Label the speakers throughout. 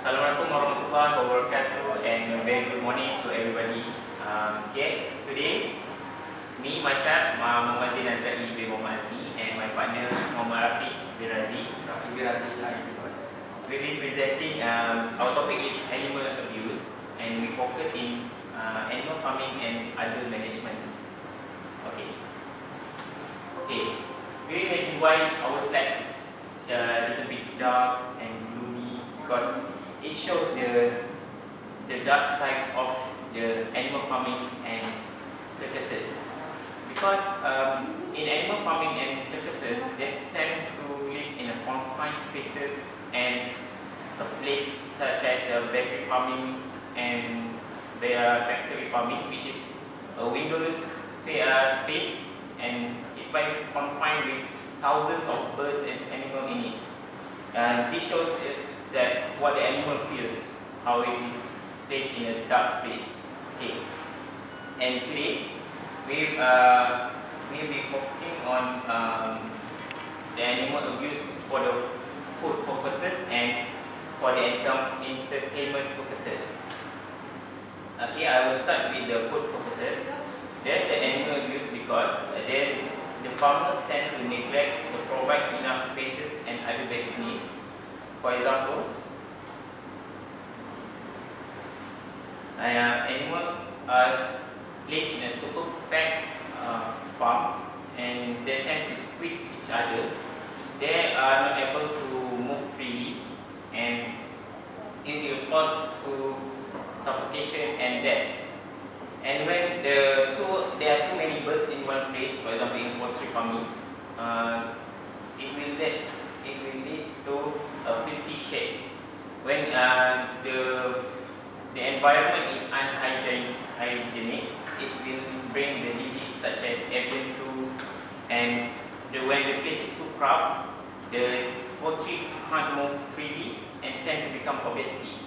Speaker 1: Assalamualaikum warahmatullahi wabarakatuh, and a very good morning to everybody. Today, me, myself, Muhammad Zaen bin Muhammad Azmi, and my partner, Muhammad Rafiq bin we'll be presenting, our topic is animal abuse, and we focus in animal farming and other management. We imagine why our slide is a little bit dark and gloomy, because it shows the dark side of the animal farming and circuses. Because in animal farming and circuses, they tend to live in a confined spaces and a place such as bakery farming and factory farming, which is a windowless space, and it might confined with thousands of birds and animals in it. And this shows us that what the animal feels, how it is placed in a dark place. And today we will be focusing on the animal abuse for the food purposes and for the entertainment purposes. I will start with the food purposes. There is an animal abuse because the farmers tend to neglect to provide enough spaces and other basic needs. For examples, animals are placed in a super packed farm, and they tend to squeeze each other. They are not able to move freely, and it will cause to suffocation and death. And when there are too many birds in one place, for example in poultry farming, it will lead to filthy sheds. When the environment is unhygienic, it will bring the disease such as avian flu, and when the place is too crowded, the poultry can't move freely and tend to become obesity.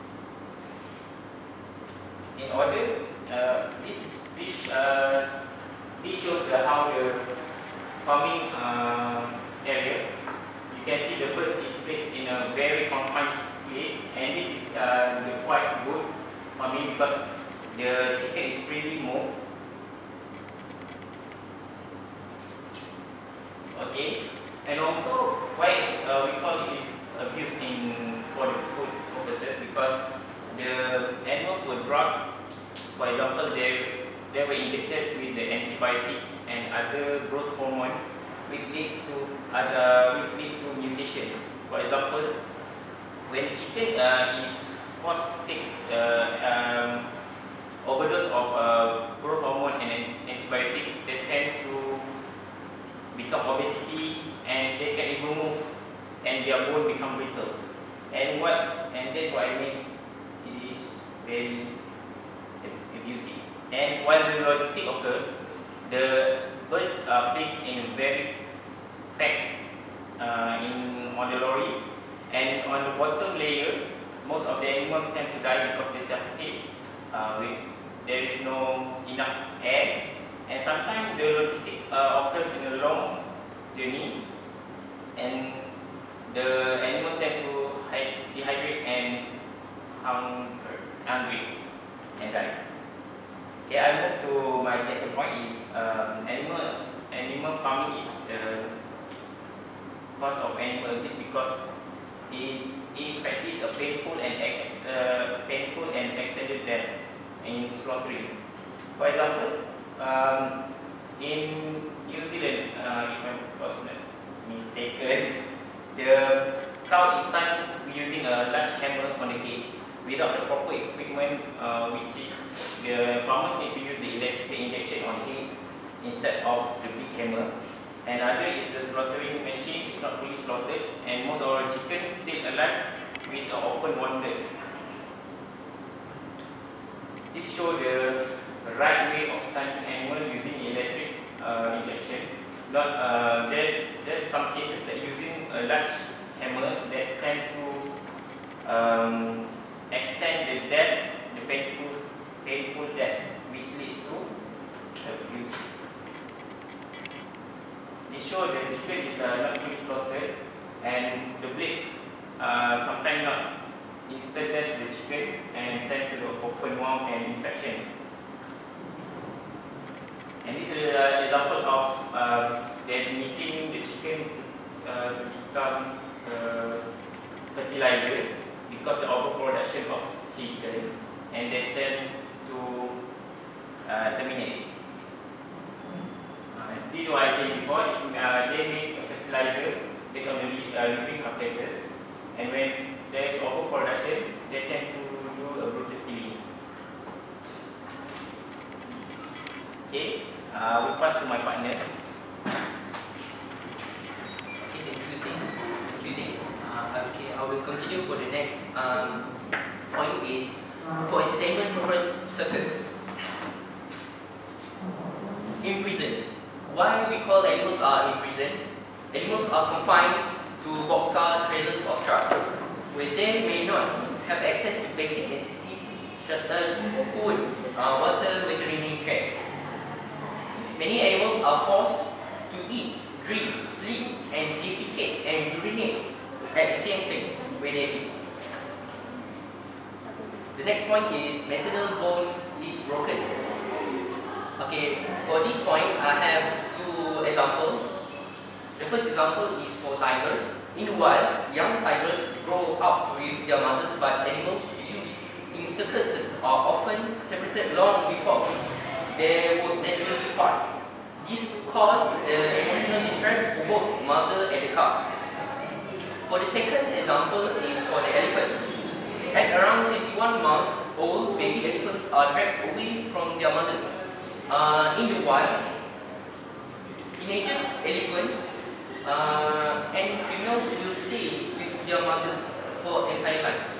Speaker 1: In order, this shows how the farming area. You can see the birds is placed in a very confined place, and this is quite good farming because the chicken is freely moved. And also why we call it is abuse for the food purposes, because the animals were drugged. For example, they were injected with the antibiotics and other growth hormone, which lead to mutation. For example, when the chicken is forced to take overdose of growth hormone and antibiotic, they tend to become obesity, and they can even move, and their bone become brittle. And that's what I mean. It is very abusive. And while the logistic occurs, the birds are placed in a very packed on the lorry, and on the bottom layer, most of the animals tend to die because they suffocate. There is no enough air, and sometimes the logistic occurs in a long journey, and the animals tend to dehydrate and hungry and die. I move to my second point is animal farming is the cause of animal abuse because it practices a painful and extended death in slaughtering. For example, in New Zealand, if I was not mistaken, the cow is stunned using a large hammer on the head without the proper equipment, which is the farmers need to use the electrical injection on the head instead of the big hammer. And other is the slaughtering machine is not fully slaughtered, and most of our chicken stay alive with an open wound. This shows the right way of stunning animal using electric injection. There's some cases that using a large hammer that tend to extend the death, the painful death, which lead to abuse. This shows that the chicken is not fully slaughtered, and the blade sometimes not inserted the chicken and tend to the open wound and infection. And this is an example of them mixing the chicken to become fertilizer because the overproduction of chicken, and they tend to terminate it. This is what I said before, is they make a fertilizer based on the living carcasses, and when there is overproduction, they tend to do a brutal killing. Okay, we'll pass to my partner.
Speaker 2: Okay, thank you, Zaen. Okay, I will continue for the next point is for entertainment purpose circus. In prison. Why we call animals are in prison? Animals are confined to boxcar trailers or trucks, where they may not have access to basic necessities such as food, water, veterinary care. Many animals are forced to eat, drink, sleep, and defecate and urinate at the same place where they eat. The next point is maternal bone is broken. Okay, for this point, I have two examples. The first example is for tigers. In the wild, young tigers grow up with their mothers, but animals used in circuses are often separated long before they would naturally part. This causes emotional distress for both mother and the calves. For the second example is for the elephant. At around 21 months old, baby elephants are dragged away from their mothers. In the wild, teenagers elephants and female will stay with their mothers for entire life.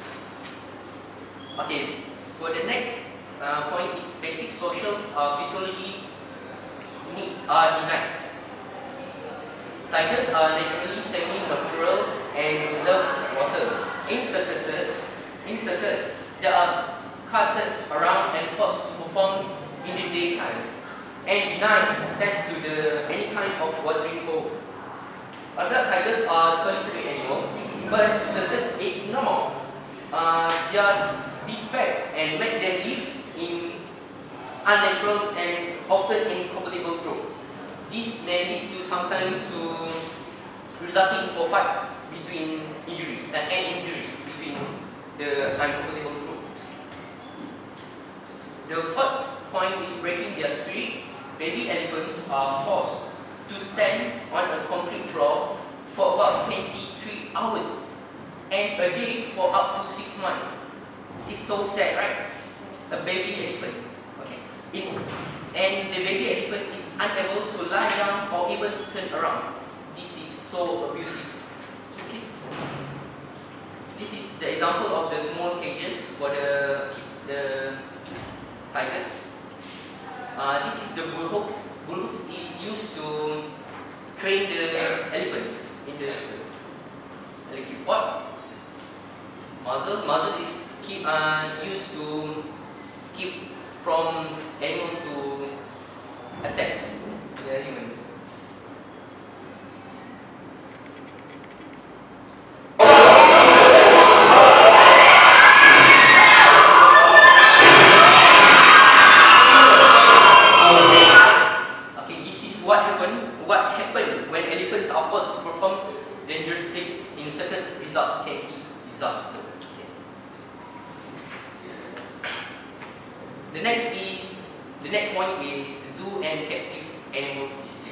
Speaker 2: Okay, for the next point is basic social physiology needs are denied. Tigers are naturally semi-nocturnal and love water. In circus, they are carted around and forced to perform in the daytime and denied access to any kind of watering hole. Adult tigers are solitary animals, but circus ignore these facts and make them live in unnatural and often incompatible groups. This may lead to sometimes to resulting for fights between injuries between the incompatible groups. The fourth point is breaking their spirit. Baby elephants are forced to stand on a concrete floor for about 23 hours and a day for up to 6 months. It's so sad, right? A baby elephant. Okay. And the baby elephant is unable to lie down or even turn around. This is so abusive. Okay. This is the example of the small cages for the tigers. This is the bullhooks. Bullhooks is used to train the elephants in the circus. Electric pot. Muzzle is used to keep from animals to attack the humans. Okay, this is what happened when elephants are forced to perform dangerous tricks in circus. Result can be disaster. The next point is zoo and captive animals display.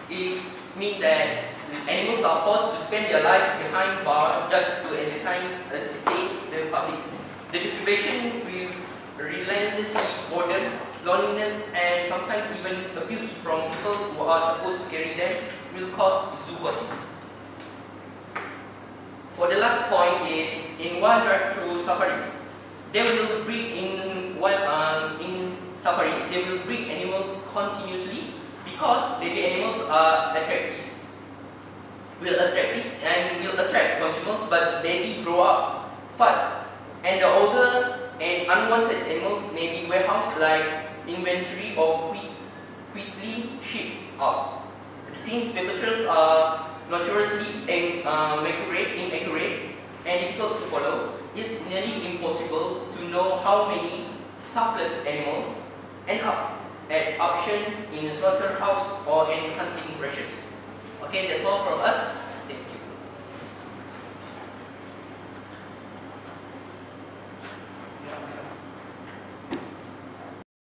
Speaker 2: it means that animals are forced to spend their life behind bars just to entertain the public. The deprivation with relentlessly boredom, loneliness, and sometimes even abuse from people who are supposed to carry them will cause zoonosis. For the last point is in wild drive-through safaris. They will breed in safaris. They will breed animals continuously because baby animals are attractive. Will attract consumers, but baby grow up fast, and the older and unwanted animals may be warehoused like inventory or quickly shipped out. Since paper trails are notoriously inaccurate and difficult to follow, it's nearly impossible to know how many surplus animals end up at auctions in a slaughterhouse or in hunting ranches. Okay, that's all from us.